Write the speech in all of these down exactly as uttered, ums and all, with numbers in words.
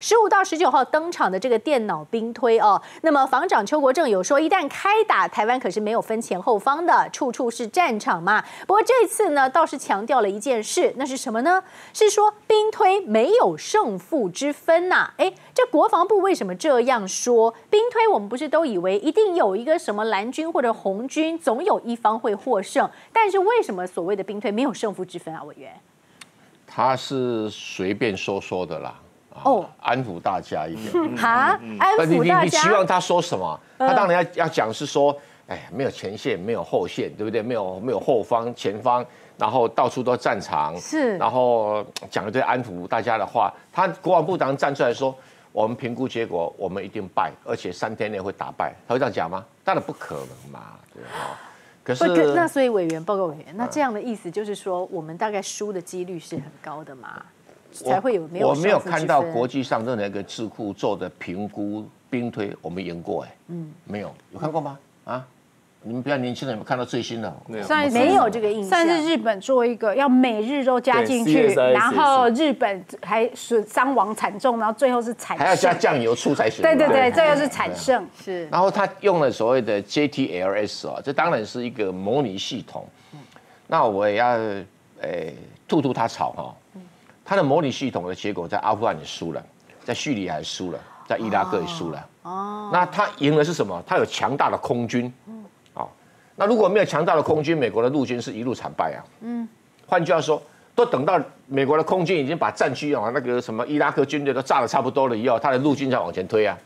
十五到十九号登场的这个电脑兵推哦，那么防长邱国正有说，一旦开打，台湾可是没有分前后方的，处处是战场嘛。不过这次呢，倒是强调了一件事，那是什么呢？是说兵推没有胜负之分呐、啊。哎，这国防部为什么这样说？兵推我们不是都以为一定有一个什么蓝军或者红军，总有一方会获胜，但是为什么所谓的兵推没有胜负之分啊？委员， 他是随便说说的啦。哦，安抚大家一点。 哈，安抚大家。 你你期望他说什么？他当然要要讲是说，哎，没有前线，没有后线，对不对？没有没有后方、前方，然后到处都战场。 是。 然后讲一堆安抚大家的话。他国防部长站出来说，我们评估结果，我们一定败，而且三天内会打败。他会这样讲吗？当然不可能嘛，对吧？可是那所以委员报告委员，那这样的意思就是说，我们大概输的几率是很高的嘛？才会有没有？ 我没有看到国际上任何一个智库做的评估兵推，我们赢过哎，嗯，没有，有看过吗？啊，你们比较年轻人有没有看到最新的？ 没有，没有这个印象。 上次日本做一个，要美日都加进去，然后日本还损伤亡惨重，然后最后是惨胜， 还要加酱油醋才行。 对对对，最后是惨胜。 是。 然后他用了所谓的 J T L S 啊，这当然是一个模拟系统。那我也要诶吐吐他槽哈。他的模拟系统的结果，在阿富汗也输了，在叙利亚也输了，在伊拉克也输了。哦，那他赢的是什么？他有强大的空军。嗯，好，那如果没有强大的空军，美国的陆军是一路惨败啊。嗯，换句话说，都等到美国的空军已经把战区啊，那个什么伊拉克军队都炸得差不多了以后，他的陆军才往前推啊。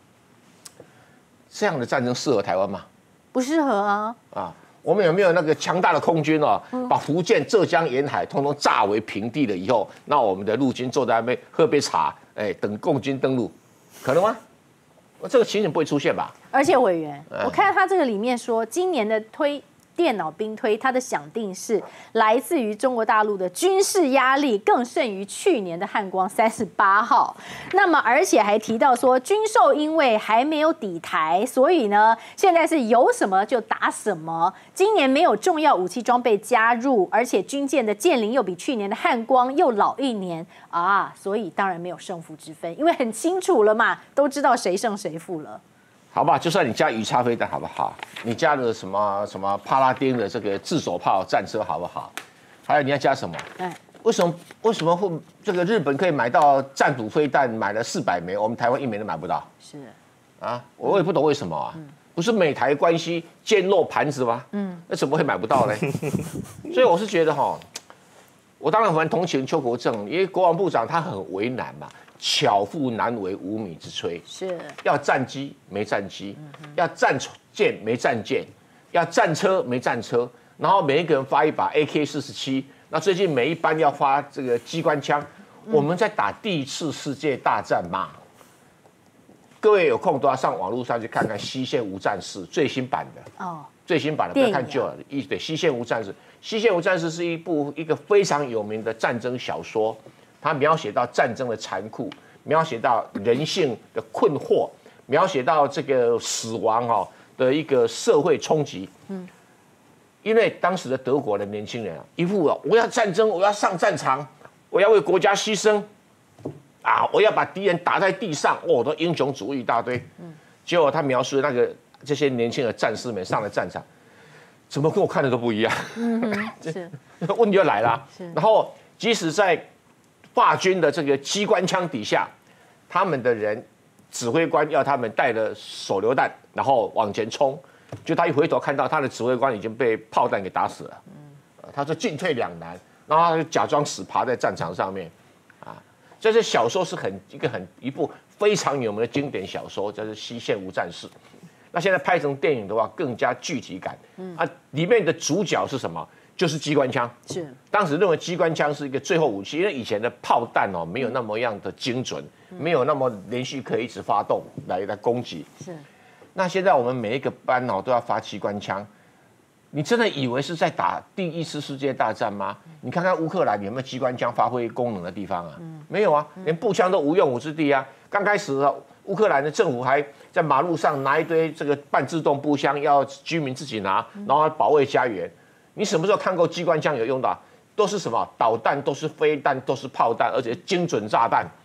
这样的战争适合台湾吗？ 不适合啊。 啊。我们有没有那个强大的空军哦？把福建、浙江沿海通通炸为平地了以后，那我们的陆军坐在那边喝杯茶，哎，等共军登陆，可能吗？这个情形不会出现吧？ 而且委员，我看到他这个里面说，今年的推电脑兵推，它的想定是来自于中国大陆的军事压力更胜于去年的汉光三十八号。那么，而且还提到说，军售因为还没有抵台，所以呢，现在是有什么就打什么。今年没有重要武器装备加入，而且军舰的舰龄又比去年的汉光又老一年啊，所以当然没有胜负之分，因为很清楚了嘛，都知道谁胜谁负了。 好吧，就算你加鱼叉飞弹好不好？你加了什么什么帕拉丁的这个自走炮战车好不好？还有你要加什么？哎，为什么为什么会这个日本可以买到战斧飞弹买了四百枚，我们台湾一枚都买不到？ 是啊，我也不懂为什么啊？嗯、不是美台关系坚若磐石吗？嗯，那怎么会买不到呢？所以我是觉得哈，我当然很同情邱国正，因为国防部长他很为难嘛。巧妇难为无米之炊， 是要战机没战机，嗯、要战舰没战舰，要战车没战车，然后每一个人发一把 A K 四十七，那最近每一班要发这个机关枪，嗯、我们在打第一次世界大战嘛。各位有空都要上网络上去看看《西线无战事》最新版的哦，最新版的不要看旧了，一对《西线无战事》，《西线无战事》是一部一个非常有名的战争小说。他描写到战争的残酷，描写到人性的困惑，描写到这个死亡哈的一个社会冲击。嗯，因为当时的德国的年轻人啊，一副我要战争，我要上战场，我要为国家牺牲，啊，我要把敌人打在地上，哦，都英雄主义一大堆。嗯，结果他描述那个这些年轻的战士们上了战场，怎么跟我看的都不一样？嗯，是，问题就来了。是，然后即使在法军的这个机关枪底下，他们的人指挥官要他们带了手榴弹，然后往前冲。就他一回头看到他的指挥官已经被炮弹给打死了，嗯，他说进退两难，然后他就假装死爬在战场上面，啊，这些小说是很一个很一部非常有名的经典小说，叫做《西线无战事》。那现在拍成电影的话，更加具体感，嗯啊，里面的主角是什么？就是机关枪， 是当时认为机关枪是一个最后武器，因为以前的炮弹哦没有那么样的精准，没有那么连续可以一直发动来来攻击。是，那现在我们每一个班哦都要发机关枪，你真的以为是在打第一次世界大战吗？你看看乌克兰有没有机关枪发挥功能的地方啊？没有啊，连步枪都无用武之地啊。刚开始乌克兰的政府还在马路上拿一堆这个半自动步枪，要居民自己拿，然后保卫家园。你什么时候看过机关枪有用的？都是什么导弹，都是飞弹，都是炮弹，而且精准炸弹。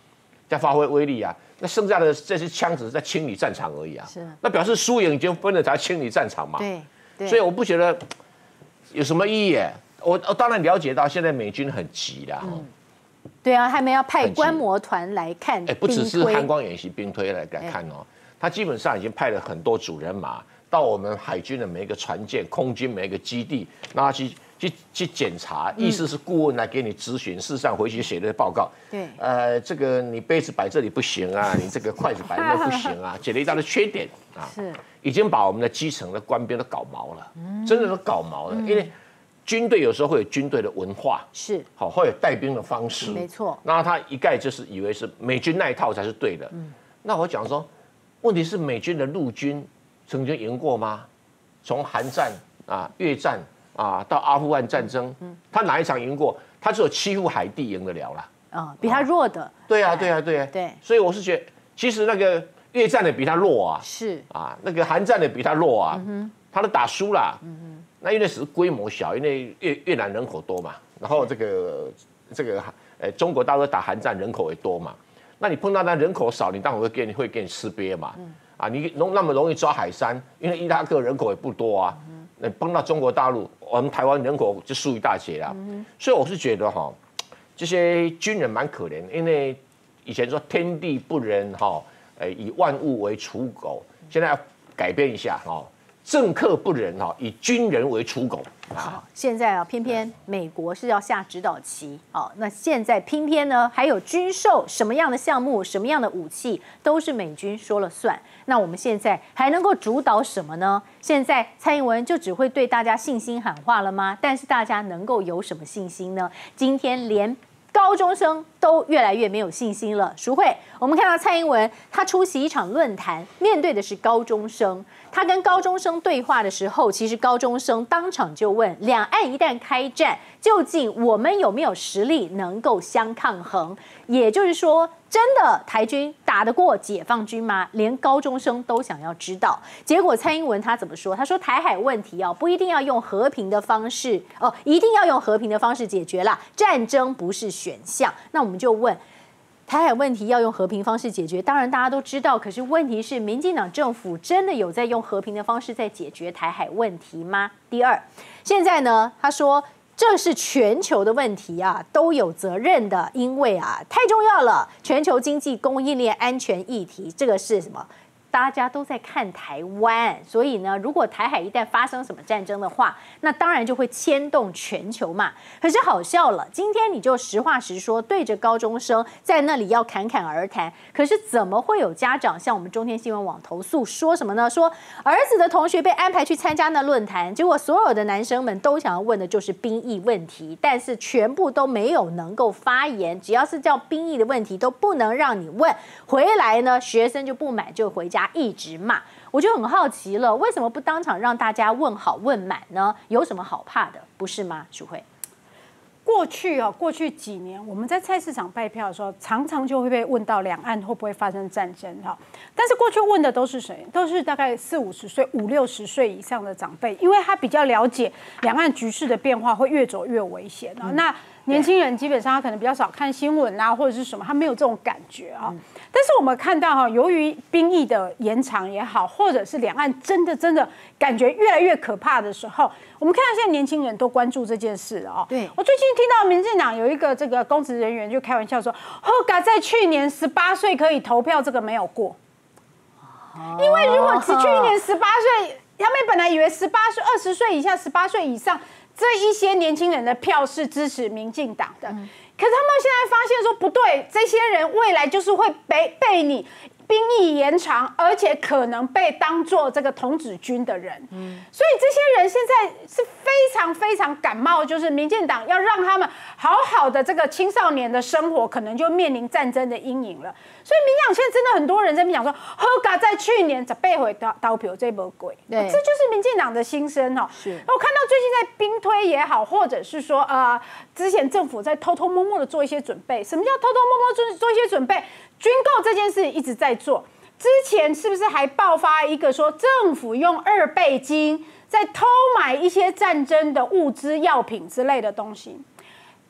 在发挥威力啊。那剩下的这些枪只是在清理战场而已啊。 是。 那表示输赢已经分了才清理战场嘛。 对。对。 所以我不觉得有什么意义。我我当然了解到现在美军很急啦。嗯。 对啊，他们要派观摩团来看。 哎，不只是汉光演习兵推来来看哦，他基本上已经派了很多主人马到我们海军的每一个船舰、空军每一个基地，然后去。去去检查，意思是顾问来给你咨询，事实上回去写的报告。 对， 呃，这个你杯子摆这里不行啊，你这个筷子摆那不行啊，写了一大堆缺点啊。 是， 已经把我们的基层的官兵都搞毛了，嗯、真的都搞毛了。嗯、因为军队有时候会有军队的文化， 是， 好，会有带兵的方式， 没错。 那他一概就是以为是美军那一套才是对的。嗯、那我讲说，问题是美军的陆军曾经赢过吗？从韩战啊、越战。啊，到阿富汗战争，他哪一场赢过？他只有欺负海地赢得了啦。 啊，比他弱的。 对啊，对啊，对啊。 对。 所以我是觉得，其实那个越战的比他弱啊。 是。啊， 那个韩战的比他弱啊。嗯他都打输了。嗯哼。那因为只是规模小，因为越越南人口多嘛，然后这个这个呃中国大陆打韩战人口也多嘛，那你碰到他人口少，你当然会给你会给你吃瘪嘛。嗯。啊，你容那么容易抓海山，因为伊拉克人口也不多啊。那帮到中国大陆，我们台湾人口就输一大截啦。嗯、所以我是觉得哈，这些军人蛮可怜，因为以前说天地不仁哈，呃以万物为刍狗，现在要改变一下哈，政客不仁哈，以军人为刍狗。 好，现在啊，偏偏美国是要下指导棋，好，那现在偏偏呢，还有军售什么样的项目、什么样的武器，都是美军说了算。那我们现在还能够主导什么呢？现在蔡英文就只会对大家信心喊话了吗？但是大家能够有什么信心呢？今天连高中生都越来越没有信心了。淑慧，我们看到蔡英文他出席一场论坛，面对的是高中生。他跟高中生对话的时候，其实高中生当场就问：两岸一旦开战，究竟我们有没有实力能够相抗衡？也就是说，真的台军打得过解放军吗？连高中生都想要知道。结果蔡英文他怎么说？他说台海问题啊，不一定要用和平的方式哦，一定要用和平的方式解决啦，战争不是选项。那我们就问。台海问题要用和平方式解决，当然大家都知道。可是问题是，民进党政府真的有在用和平的方式在解决台海问题吗？第二，现在呢，他说这是全球的问题啊，都有责任的，因为啊太重要了，全球经济供应链安全议题，这个是什么？大家都在看台湾，所以呢，如果台海一旦发生什么战争的话，那当然就会牵动全球嘛。可是好笑了，今天你就实话实说，对着高中生在那里要侃侃而谈，可是怎么会有家长向我们中天新闻网投诉说什么呢？说儿子的同学被安排去参加那论坛，结果所有的男生们都想要问的就是兵役问题，但是全部都没有能够发言，只要是叫兵役的问题都不能让你问，回来呢学生就不满就回家。一直骂，我就很好奇了，为什么不当场让大家问好问满呢？有什么好怕的，不是吗？淑慧， 过去哦，过去几年我们在菜市场拜票的时候，常常就会被问到两岸会不会发生战争哈。但是过去问的都是谁？都是大概四五十岁、五六十岁以上的长辈，因为他比较了解两岸局势的变化会越走越危险啊。嗯、那年轻人基本上他可能比较少看新闻啊，或者是什么，他没有这种感觉啊。嗯、但是我们看到哈，由于兵役的延长也好，或者是两岸真的真的感觉越来越可怕的时候，我们看到现在年轻人都关注这件事啊。 对， 我最近听到民进党有一个这个公职人员就开玩笑说，后嘎在去年十八岁可以投票，这个没有过。因为如果只去年十八岁，他们本来以为十八岁、二十岁以下、十八岁以上这一些年轻人的票是支持民进党的，嗯、可是他们现在发现说不对，这些人未来就是会被被你兵役延长，而且可能被当作这个童子军的人，嗯、所以这些人现在是非常非常感冒，就是民进党要让他们好好的这个青少年的生活，可能就面临战争的阴影了。所以民进党现在真的很多人在讲说，好嘎在去年十八回投投票这波鬼，这就是民进党的心声哦。是，我看到最近在兵推也好，或者是说呃，之前政府在偷偷摸摸的做一些准备。什么叫偷偷摸摸做做一些准备？军购这件事一直在做，之前是不是还爆发一个说政府用二倍金在偷买一些战争的物资、药品之类的东西？但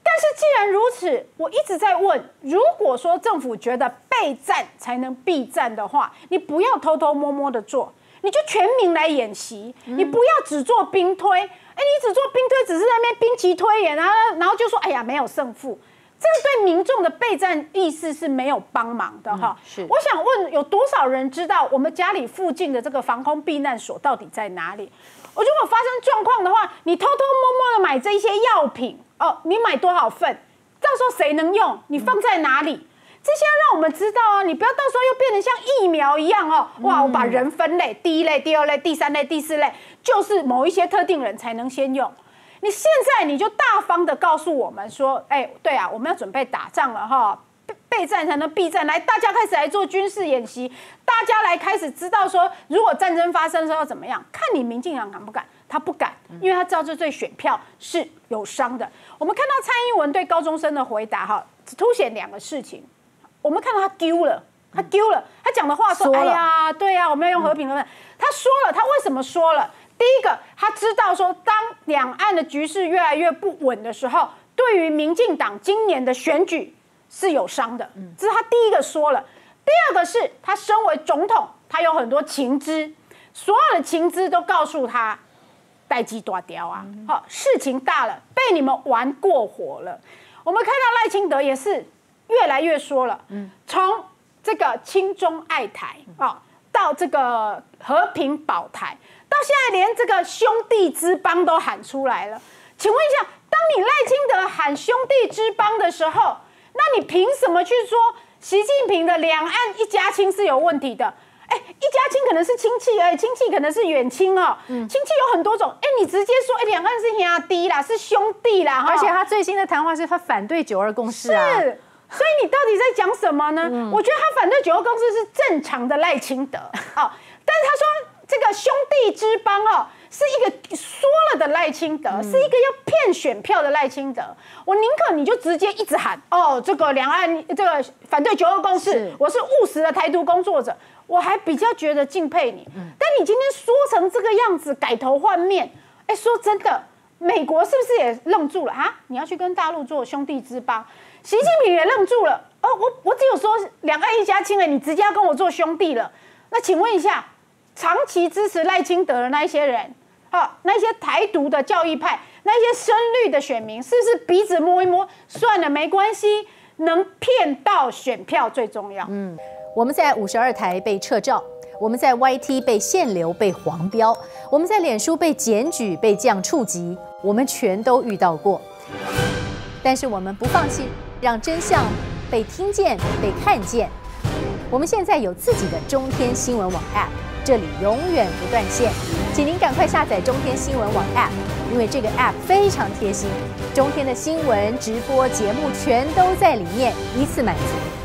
但是既然如此，我一直在问，如果说政府觉得备战才能避战的话，你不要偷偷摸摸的做，你就全民来演习，你不要只做兵推，哎，你只做兵推，只是在那边兵棋推演，然后然后就说，哎呀，没有胜负。这个对民众的备战意识是没有帮忙的哈、嗯。是，我想问，有多少人知道我们家里附近的这个防空避难所到底在哪里？我如果发生状况的话，你偷偷摸摸的买这些药品哦，你买多少份？到时候谁能用？你放在哪里？嗯、这些要让我们知道啊！你不要到时候又变成像疫苗一样哦，哇！我把人分类，第一类、第二类、第三类、第四类，就是某一些特定人才能先用。你现在你就大方的告诉我们说，哎、欸，对啊，我们要准备打仗了哈，备备战才能避战，来，大家开始来做军事演习，大家来开始知道说，如果战争发生的时候怎么样？看你民进党敢不敢？他不敢，因为他知道这对选票是有伤的。我们看到蔡英文对高中生的回答哈，只凸显两个事情。我们看到他丢了，他丢了，他讲的话说，哎呀，对呀、啊，我们要用和平的。他说了，他为什么说了？第一个，他知道说，当两岸的局势越来越不稳的时候，对于民进党今年的选举是有伤的，这是他第一个说了。第二个是他身为总统，他有很多情资，所有的情资都告诉他，代际大条啊，好，事情大了，被你们玩过火了。我们看到赖清德也是越来越说了，从这个亲中爱台啊，到这个和平保台。到现在连这个兄弟之邦都喊出来了，请问一下，当你赖清德喊兄弟之邦的时候，那你凭什么去说习近平的两岸一家亲是有问题的？哎，一家亲可能是亲戚，哎，亲戚可能是远亲哦，嗯、亲戚有很多种，哎，你直接说，哎，两岸是兄弟啦，是兄弟啦， 而且他最新的谈话是他反对九二共识啊， 是，所以你到底在讲什么呢？嗯、我觉得他反对九二共识是正常的赖清德哦，但是他说。这个兄弟之邦哦，是一个说了的赖清德，嗯、是一个要骗选票的赖清德。我宁可你就直接一直喊哦，这个两岸这个反对九二共识，我是务实的台独工作者，我还比较觉得敬佩你。嗯、但你今天说成这个样子，改头换面，哎，说真的，美国是不是也愣住了啊？你要去跟大陆做兄弟之邦，习近平也愣住了。哦，我我只有说两岸一家亲了，你直接要跟我做兄弟了，那请问一下？长期支持赖清德的那一些人，啊，那些台独的教义派，那些深绿的选民，是不是鼻子摸一摸，算了，没关系，能骗到选票最重要。 嗯，我们在五十二台被撤照，我们在 Y T 被限流、被黄标，我们在脸书被检举、被降触及，我们全都遇到过。但是我们不放弃，让真相被听见、被看见。我们现在有自己的中天新闻网 App。这里永远不断线，请您赶快下载中天新闻网 App， 因为这个 App 非常贴心，中天的新闻直播节目全都在里面，一次满足。